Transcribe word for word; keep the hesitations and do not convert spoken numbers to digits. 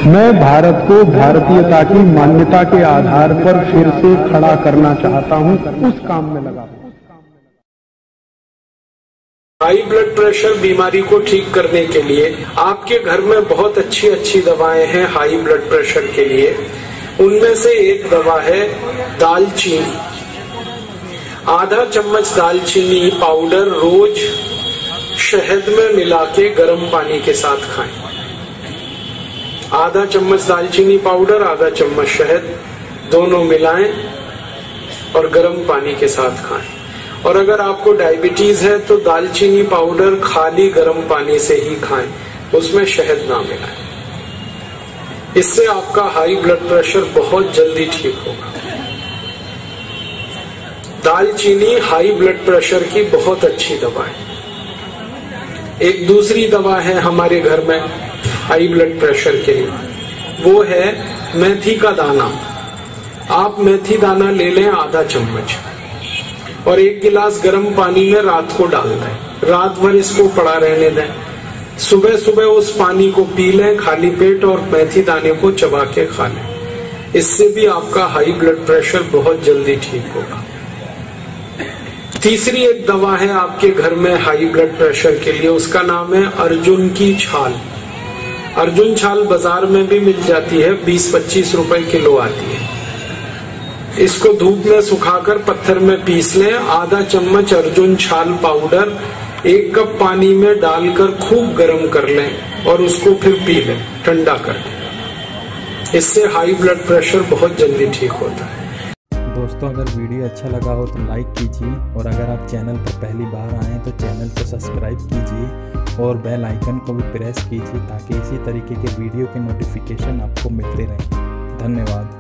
मैं भारत को भारतीयता की मान्यता के आधार पर फिर से खड़ा करना चाहता हूं, उस काम में लगा। हाई ब्लड प्रेशर बीमारी को ठीक करने के लिए आपके घर में बहुत अच्छी अच्छी दवाएं हैं हाई ब्लड प्रेशर के लिए। उनमें से एक दवा है दालचीनी। आधा चम्मच दालचीनी पाउडर रोज शहद में मिला के गर्म पानी के साथ खाएं। आधा चम्मच दालचीनी पाउडर, आधा चम्मच शहद, दोनों मिलाएं और गर्म पानी के साथ खाएं। और अगर आपको डायबिटीज है तो दालचीनी पाउडर खाली गर्म पानी से ही खाएं, उसमें शहद ना मिलाएं। इससे आपका हाई ब्लड प्रेशर बहुत जल्दी ठीक होगा। दालचीनी हाई ब्लड प्रेशर की बहुत अच्छी दवा है। एक दूसरी दवा है हमारे घर में हाई ब्लड प्रेशर के लिए, वो है मेथी का दाना। आप मेथी दाना ले लें आधा चम्मच और एक गिलास गर्म पानी में रात को डाल दें। रात भर इसको पड़ा रहने दें। सुबह सुबह उस पानी को पी लें खाली पेट और मेथी दाने को चबा के खा लें। इससे भी आपका हाई ब्लड प्रेशर बहुत जल्दी ठीक होगा। तीसरी एक दवा है आपके घर में हाई ब्लड प्रेशर के लिए, उसका नाम है अर्जुन की छाल। अर्जुन छाल बाजार में भी मिल जाती है, बीस पच्चीस रुपए किलो आती है। इसको धूप में सुखाकर पत्थर में पीस लें। आधा चम्मच अर्जुन छाल पाउडर एक कप पानी में डालकर खूब गर्म कर लें और उसको फिर पी लें, ठंडा कर लें। इससे हाई ब्लड प्रेशर बहुत जल्दी ठीक होता है। दोस्तों, अगर वीडियो अच्छा लगा हो तो लाइक कीजिए और अगर आप चैनल पर पहली बार आए तो चैनल को सब्सक्राइब कीजिए और बेल आइकन को भी प्रेस कीजिए ताकि इसी तरीके के वीडियो के नोटिफिकेशन आपको मिलते रहें। धन्यवाद।